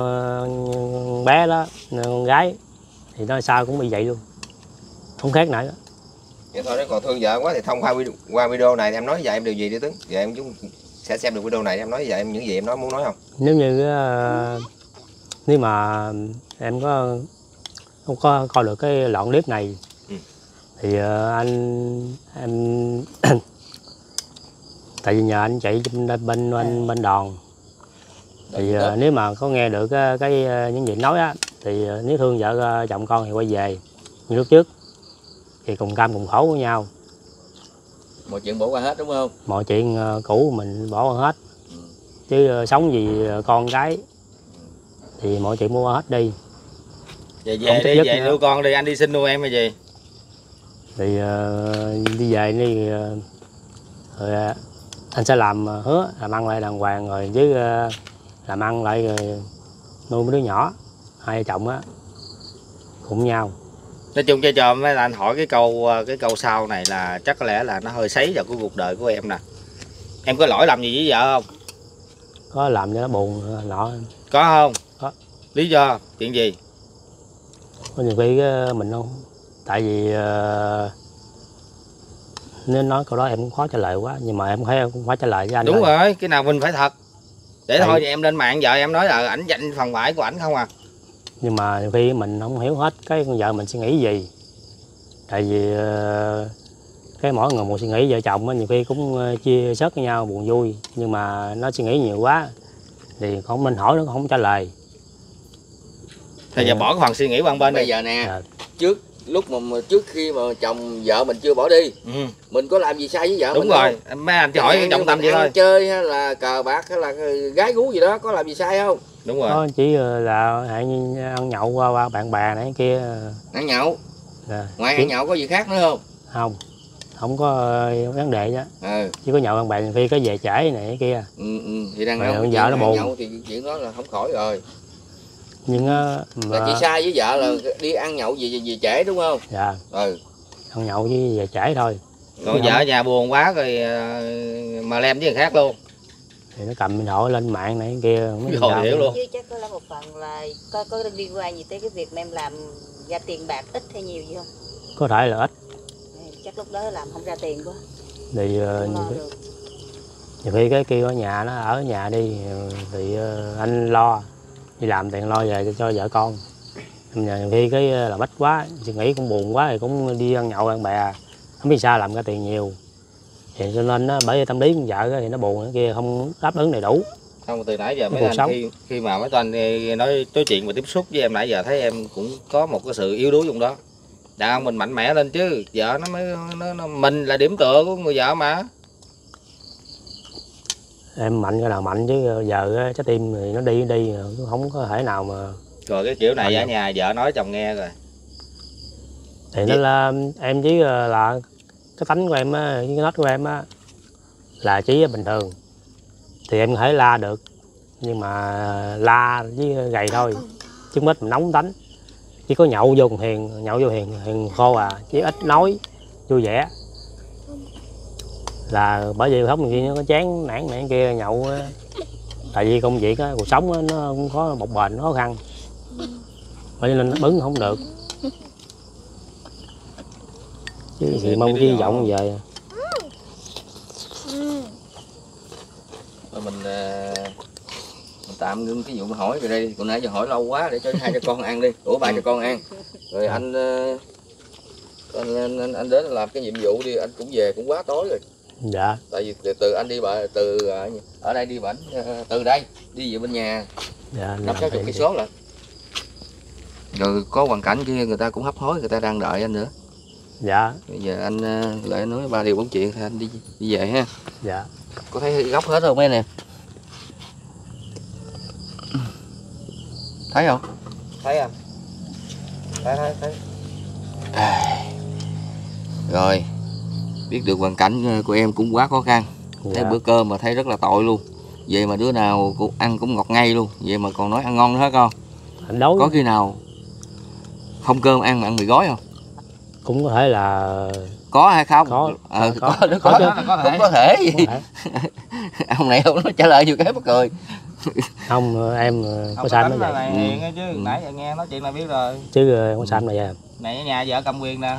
uh, bé đó, con gái thì nó sao cũng bị vậy luôn, không khác nãy đó. Vậy thôi, nếu còn thương vợ quá thì thông qua video, qua video này thì em nói với vợ em điều gì đi Tuấn? Vợ em chúng sẽ xem được video này, em nói với vợ em những gì em nói muốn nói không? Nếu như uh, nếu mà em có không có coi được cái đoạn clip này ừ. thì uh, anh em tại vì nhờ anh chạy bên bên bên, bên đòn thì uh, nếu mà có nghe được cái, cái những gì nói á thì uh, nếu thương vợ uh, chồng con thì quay về như lúc trước thì cùng cam cùng khổ với nhau, Mọi chuyện bỏ qua hết đúng không? mọi chuyện uh, cũ mình bỏ qua hết, ừ. chứ uh, sống vì uh, con cái thì mọi chuyện mua hết đi. Về về đi, về nuôi con đi, anh đi xin nuôi em hay gì? Thì uh, đi về đi uh, rồi uh, anh sẽ làm uh, hứa làm ăn lại đàng hoàng rồi với uh, làm ăn lại rồi nuôi mấy đứa nhỏ, hai vợ chồng á cùng nhau. Nói chung cho cho mấy anh hỏi cái câu cái câu sau này là chắc có lẽ là nó hơi sấy vào cái cuộc đời của em nè. Em có lỗi làm gì với vợ không? Có làm cho nó buồn nọ. Có không? Có. Lý do chuyện gì? Có nhiều khi mình không, tại vì uh, nếu nói câu đó em cũng khó trả lời quá, nhưng mà em thấy em cũng phải trả lời với anh. Đúng rồi. rồi, cái nào mình phải thật. Để tại... thôi thì em lên mạng vợ em nói là ảnh dành phần bãi của ảnh không à. Nhưng mà nhiều khi mình không hiểu hết cái con vợ mình suy nghĩ gì. Tại vì uh, cái mỗi người một suy nghĩ vợ chồng á, nhiều khi cũng uh, chia sớt với nhau buồn vui, nhưng mà nó suy nghĩ nhiều quá thì không nên hỏi nó không trả lời. Thì giờ bỏ cái phần suy nghĩ qua bên Bây đi. giờ nè, à. trước lúc mà trước khi mà chồng vợ mình chưa bỏ đi, ừ. mình có làm gì sai với vợ đúng mình rồi không? mấy anh chỉ hỏi cái trọng tâm vậy thôi. Chơi hay là cờ bạc hay là gái gú gì đó, có làm gì sai không? Đúng rồi. Có chỉ là hẹn ăn nhậu qua, qua bạn bè này kia. Ăn nhậu. À, Ngoài chỉ... ăn nhậu có gì khác nữa không? Không, không có vấn đề đó. Ừ. Chỉ có nhậu bạn bè khi có về trễ này cái kia. Ừ, ừ. Thì đang nhậu. Vợ nó buồn. Nhậu thì chuyện đó là không khỏi rồi. Nhưng mà... là chị sai với vợ là đi ăn nhậu gì gì, gì trễ đúng không? Dạ. Ừ. Ăn nhậu với về trễ thôi. Còn vợ ở nhà buồn quá rồi mà lem với người khác luôn. Thì nó cầm điện thoại lên mạng này kia. Rồi hiểu luôn. Chứ chắc có là một phần là có có liên quan gì tới cái việc mà em làm ra tiền bạc ít hay nhiều gì không? Có thể là ít. Chắc lúc đó làm không ra tiền quá. Thì uh, nhiều, khi, nhiều khi cái kêu ở nhà nó ở nhà đi thì uh, anh lo đi làm tiền lo về cho, cho vợ con. Nhiều khi cái làm ít quá, suy nghĩ cũng buồn quá thì cũng đi ăn nhậu bạn bè, không biết sao làm ra tiền nhiều. Thì cho nên nó bởi vì tâm lý con vợ thì nó buồn cái kia không đáp ứng đầy đủ. Không, từ nãy giờ mấy anh khi khi mà mấy anh nói nói chuyện và tiếp xúc với em nãy giờ thấy em cũng có một cái sự yếu đuối trong đó. Đàn ông mình mạnh mẽ lên chứ, vợ nó mới nó, nó mình là điểm tựa của người vợ mà. Em mạnh cái nào mạnh chứ giờ trái tim thì nó đi đi không có thể nào mà. Rồi cái kiểu này ở nhà vợ nói chồng nghe rồi. Thì nó là em chỉ là cái tánh của em á, cái nết của em á là chỉ bình thường thì em có thể la được, nhưng mà la với gầy thôi chứ không ít nóng tánh. Chỉ có nhậu vô hiền, nhậu vô hiền hiền khô à, chứ ít nói vui vẻ. Là bởi vì không gì nó có chán nản nản kia nhậu á. Tại vì công việc á, cuộc sống á, nó không có một bền, nó khó khăn, bởi nên nó bứng không được. Chứ thì mong hy vọng về. Rồi mình, mình tạm ngưng cái vụ mà hỏi về đây, còn nãy giờ hỏi lâu quá để cho hai cho con ăn đi, ủa ba cho con ăn. Rồi anh anh, anh anh đến làm cái nhiệm vụ đi, anh cũng về cũng quá tối rồi. Dạ. Tại vì từ, từ anh đi bà từ ở đây đi bệnh từ đây đi về bên nhà. Dạ. Năm sáu chục cây số lại. Rồi có hoàn cảnh kia người ta cũng hấp hối, người ta đang đợi anh nữa. Dạ. Bây giờ anh uh, lại nói ba điều bốn chuyện thì anh đi đi về ha. Dạ. Có thấy gốc hết không mấy anh em? Thấy không? Thấy không? Thấy thấy thấy. Rồi, biết được hoàn cảnh của em cũng quá khó khăn. Dạ. Thấy bữa cơm mà thấy rất là tội luôn. Vậy mà đứa nào cũng ăn cũng ngọt ngay luôn. Vậy mà còn nói ăn ngon nữa hả con? Anh đói. Có khi nào không cơm ăn mà ăn mì gói không? Cũng có thể là Có hay không? Có. Ờ, có, có, có, có, có chứ. có, cũng có thể. Cũng có thể. Ông này ông nó trả lời nhiều cái mắc cười. Không, em có Sam nó vậy. Này Ừ. hiền chứ, Ừ. nãy giờ nghe nói chuyện là biết rồi. Chứ con Sam này vậy. Này ở nhà vợ cầm quyền nè.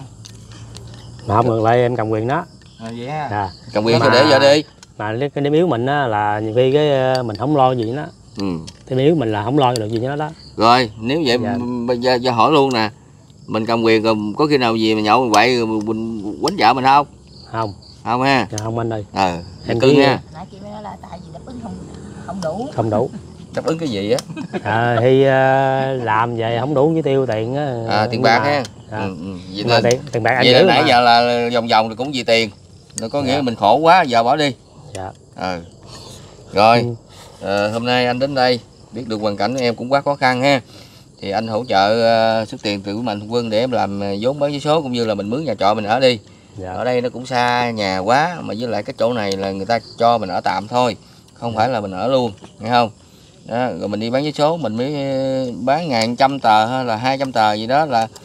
Mà không ngược lại em cầm quyền đó. À, vậy ha. À, Cầm quyền Mà- cho để vợ đi. mà cái điểm yếu mình á là nhiều khi cái mình không lo gì đó. Ừ. Cái điểm yếu mình là không lo được gì cho nó đó. Rồi, nếu vậy Dạ. bây giờ, giờ hỏi luôn nè. Mình cầm quyền rồi có khi nào gì mà nhậu vậy rồi mình quánh vợ mình không? Không, Không ha. dạ không anh ơi, Ờ, Em em cưng chỉ- nha. Nãy chị mới nói là tại vì đáp ứng không không đủ. không đủ. Đáp ứng cái gì á? À, thì à, làm vậy không đủ với tiêu tiền á. À, tiền Nhưng bạc mà- ha. Dạ. Ừ, ừ. Vậy Nhưng mà nên tiền, tiền bạc anh vậy là giữ nãy mà. giờ là vòng vòng thì cũng vì tiền. Nó có nghĩa Dạ. là mình khổ quá giờ bỏ đi. Dạ. Ờ. Rồi, Ừ. ờ, hôm nay anh đến đây biết được hoàn cảnh của em cũng quá khó khăn ha. Thì anh hỗ trợ uh, số tiền từ Mạnh Thường Quân để em làm uh, vốn bán vé số cũng như là mình mướn nhà trọ mình ở đi. Dạ. Ở đây nó cũng xa nhà quá mà với lại cái chỗ này là người ta cho mình ở tạm thôi, không phải là mình ở luôn, nghe không? Đó, rồi mình đi bán vé số mình mới uh, bán ngàn trăm tờ hay là hai trăm tờ gì đó là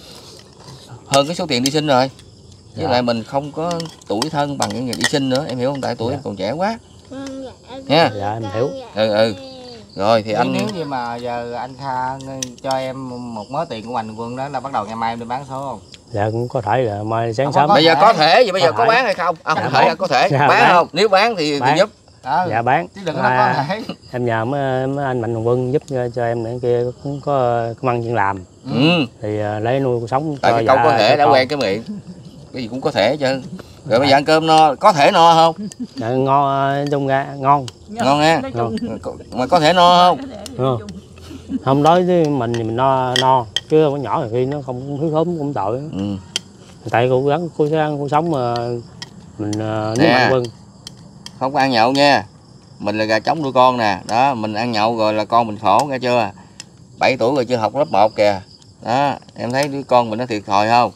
hơn cái số tiền đi sinh rồi. Với Dạ. lại mình không có tuổi thân bằng những người đi sinh nữa, em hiểu không? Tại tuổi Dạ. em còn trẻ quá. Nha. Nha. Dạ em hiểu. Ừ ừ. Rồi thì Thì anh nếu như mà giờ anh Kha cho em một mớ tiền của Mạnh Thường Quân đó là bắt đầu ngày mai em đi bán số không? Dạ cũng có thể là mai sáng Không sớm. có bây giờ thể. có thể vậy bây giờ Có có thể. bán hay không? À, Dạ, không thể không. có thể Dạ, bán, bán. không? Nếu bán thì, thì Bán. giúp. Đó. Dạ bán. Chứ đừng có Mà nói có thể. em nhờ mấy, mấy anh Mạnh Thường Quân giúp cho, cho em nữa kia cũng có công ăn chuyện làm Ừ. thì uh, lấy nuôi cuộc sống. Tại cho cái câu dạ, có thể cho đã con. quen cái miệng. Cái gì cũng có thể chứ. Rồi bây giờ ăn cơm no, có thể no không? Dạ, ngon trong ra ngon. Ngon ha. Nói Ngon. chung Mà có thể no không? Ừ. Không đối với mình thì mình no no chứ con nhỏ thì khi nó không hứng hốm cũng tội. Ừ. Tại cố gắng cố gắng cuộc sống mà mình uh, Nè. nếu Mạnh Quân. Không có ăn nhậu nha. Mình là gà trống nuôi con nè. Đó, mình ăn nhậu rồi là con mình khổ nghe chưa? bảy tuổi rồi chưa học lớp một kìa. Đó, em thấy đứa con mình nó thiệt thòi không?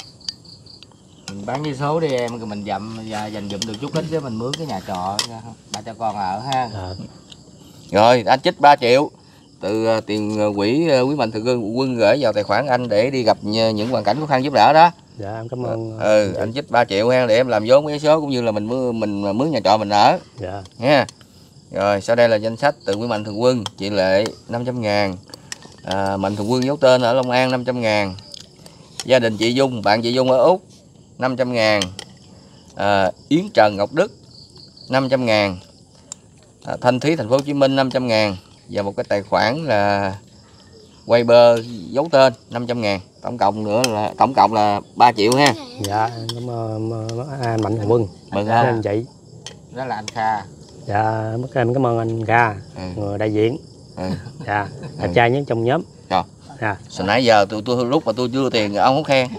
Mình bán vé số đi em, rồi mình dặm và dành dụm được chút ít chứ mình mướn cái nhà trọ ba cho con ở ha. Dạ. Rồi anh trích ba triệu từ uh, tiền uh, quỹ uh, quý Mạnh Thường Quân quân gửi vào tài khoản anh để đi gặp uh, những hoàn cảnh khó khăn giúp đỡ đó. Dạ em cảm ơn. Ừ, chị. anh trích ba triệu ha để em làm vốn vé số cũng như là mình mướn mình mướn nhà trọ mình ở Dạ. nha. Rồi sau đây là danh sách từ quý Mạnh Thường Quân. Chị Lệ năm trăm ngàn, à, Mạnh Thường Quân giấu tên ở Long An năm trăm ngàn, gia đình chị Dung, bạn chị Dung ở Úc năm trăm ngàn, à, Yến Trần Ngọc Đức năm trăm ngàn, à, Thanh Thúy thành phố Hồ Chí Minh năm trăm ngàn và một cái tài khoản là Viber giấu tên năm trăm ngàn. Tổng cộng nữa là tổng cộng là ba triệu ha. Dạ em cảm ơn anh Mạnh Thường Quân. Mừng Cảm ơn không? anh chị. Đó là anh Kha. Dạ mất em cảm ơn anh Kha, Ừ. người đại diện. Ừ. Dạ đẹp trai nhất trong nhóm. Rồi. Dạ. Hồi nãy giờ tôi tôi lúc mà tôi đưa tiền ông không khen.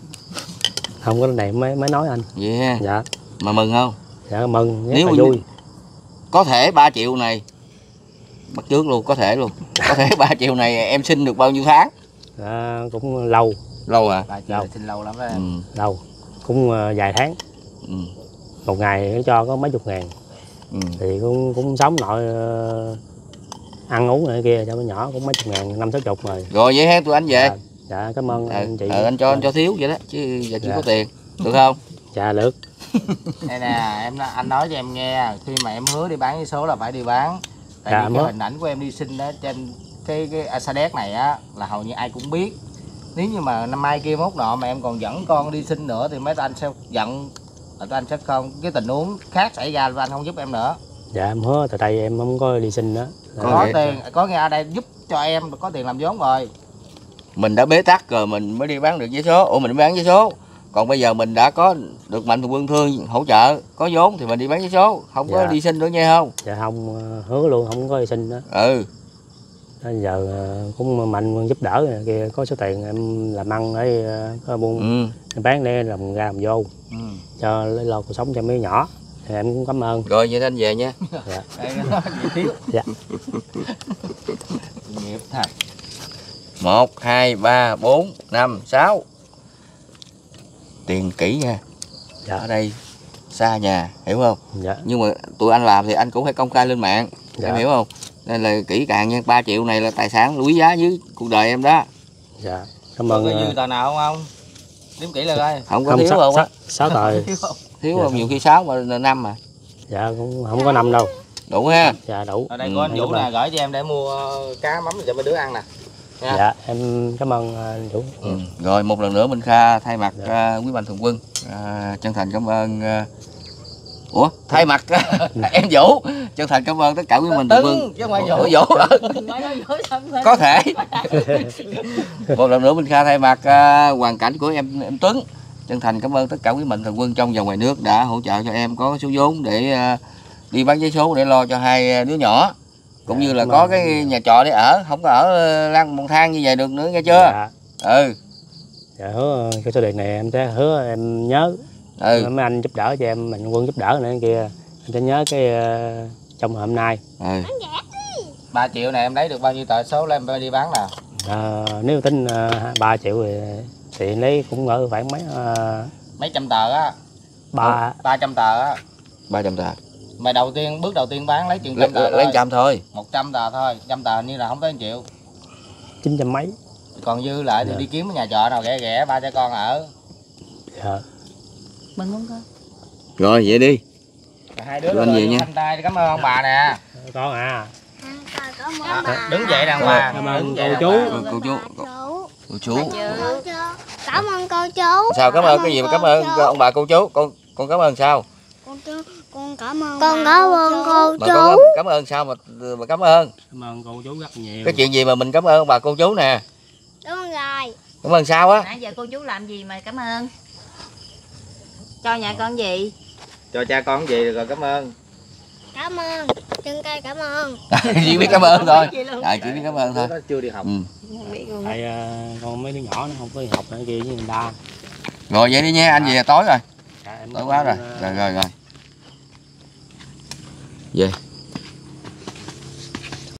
Không có cái này mới mới nói anh. Vậy ha. Dạ. Mà mừng không? Dạ mừng rất Nếu là mà- vui. Có thể ba triệu này bắt trước luôn, có thể luôn. Có thể ba triệu này em xin được bao nhiêu tháng? Dạ, cũng lâu Lâu à? Ba chị xin lâu lắm đó Ừ. em. lâu cũng uh, vài tháng. Ừ. Một ngày nó cho có mấy chục ngàn Ừ. thì cũng cũng sống nội uh, ăn uống này kia cho nó nhỏ cũng mấy chục ngàn, năm sáu chục rồi. Rồi vậy ha, tụi anh về. Dạ, dạ cảm ơn Ừ, anh chị. ừ, anh cho anh cho thiếu vậy đó chứ giờ chỉ Dạ. có tiền được không? Dạ được. Đây nè, em nói- anh nói cho em nghe, khi mà em hứa đi bán vé số là phải đi bán. Tại Dạ, vì em cái hứa. hình ảnh của em đi sinh đó trên cái cái Asadet này á là hầu như ai cũng biết. Nếu như mà năm mai kia mốt nọ mà em còn dẫn con đi sinh nữa thì mấy anh sẽ giận, là tụi anh sẽ không cái tình huống khác xảy ra và anh không giúp em nữa. Dạ em hứa từ đây em không có đi sinh nữa. Có Có nghĩa- tiền, có nghe ở đây giúp cho em có tiền làm vốn rồi. Mình đã bế tắc rồi mình mới đi bán được vé số. Ủa mình bán vé số. Còn bây giờ mình đã có được Mạnh Thường Quân thương hỗ trợ, có vốn thì mình đi bán vé số, không có Dạ. đi xin nữa nha không? Dạ không, uh, hứa luôn không có đi sinh nữa. Ừ. Bây giờ cũng mạnh giúp đỡ này kia, có số tiền em làm ăn để có buôn Ừ. em bán để làm ra làm vô Ừ. cho lấy lo cuộc sống cho mấy nhỏ, thì em cũng cảm ơn. Rồi vậy anh về nha. Dạ. Đây nó thiếu. Dạ. Nghiệp thật. Một, hai, ba, bốn, năm, sáu. Tiền kỹ nha. Dạ. Ở đây xa nhà, hiểu không? Dạ. Nhưng mà tụi anh làm thì anh cũng phải công khai lên mạng. Dạ. Em hiểu không? Nên là kỹ càng nha. ba triệu này là tài sản quý giá với cuộc đời em đó. Dạ. Cảm Có ơn. cái dư tờ nào không không? Đếm kỹ lại coi. Không có Không, thiếu sáu, không á? sáu, sáu tờ. Thiếu không? Thiếu Dạ. không? Nhiều khi sáu mà năm mà. Dạ cũng không có năm đâu. Đủ ha. Dạ đủ. Ở đây Ừ, có anh em Vũ cảm nè, ơn. gửi cho em để mua cá mắm cho mấy đứa ăn nè. Nha. Dạ em cảm ơn anh Vũ. Ừ. Rồi một lần nữa Minh Kha thay mặt Dạ. uh, quý mạnh thường quân uh, chân thành cảm ơn uh, Ủa thay mặt em Vũ chân thành cảm ơn tất cả quý mạnh thường quân. Tưng chứ không phải Ủa, Vũ. Vũ có thể. Một lần nữa Minh Kha thay mặt uh, hoàn cảnh của em em Tuấn chân thành cảm ơn tất cả quý mạnh thường quân trong và ngoài nước đã hỗ trợ cho em có số vốn để uh, đi bán vé số để lo cho hai đứa nhỏ, cũng Dạ, như là cảm có ơn. cái nhà trọ để ở, không có ở lăn một thang như vậy được nữa nghe chưa? Dạ. Ừ. Dạ hứa cái số tiền này em sẽ hứa em nhớ. Ừ. Mấy anh giúp đỡ cho em, mạnh quân giúp đỡ nữa kia, em sẽ nhớ cái uh, trong hôm nay. Ừ. ba triệu này em lấy được bao nhiêu tờ số là em đi bán nè? À, nếu tính uh, ba triệu thì, thì lấy cũng ở khoảng mấy uh, Mấy trăm tờ á. ba ba trăm tờ á. ba trăm tờ. Mày đầu tiên bước đầu tiên bán lấy chừng Lấy, trăm tờ lấy thôi. trăm thôi. một trăm tờ thôi, trăm tờ như là không tới một triệu. chín trăm mấy. Còn dư lại thì Dạ. đi kiếm cái nhà trọ nào ghẻ ghẻ ba cha con ở. Dạ. Mừng không con? Rồi vậy đi. Hai đứa Anh về nha. Thanh tay cảm ơn ông bà nè. Con à. Cảm ơn À, bà. đứng dậy đàng hoàng. Cảm ơn Đứng cô dậy chú. đàng Cô, hoàng. cô chú. Chú. Cô chú. Cô chú. Cảm ơn cô chú. Sao cảm ơn cái gì mà cảm ơn cô ông bà cô chú? Con con cảm ơn sao? Con chú. Con cảm ơn con cảm ơn cô Mà chú. con cảm ơn sao mà mà cảm ơn? Cảm ơn cô chú rất nhiều. Cái chuyện gì mà mình cảm ơn ông bà cô chú nè? Cảm ơn rồi. Cảm ơn sao á? Nãy giờ cô chú làm gì mà cảm ơn? Cho nhà con gì? Cho cha con gì rồi cảm ơn. Cảm ơn. Chân cây cảm ơn. Chỉ biết cảm ơn thôi. À, chỉ biết cảm ơn thôi. Nó chưa đi học. Ừ. Tại uh, con mấy đứa nhỏ nó không có đi học nữa kia với người ta. Rồi vậy đi nha, anh về tối rồi. Dạ, em Tối cảm quá ơn, rồi. uh, Rồi rồi rồi. Về.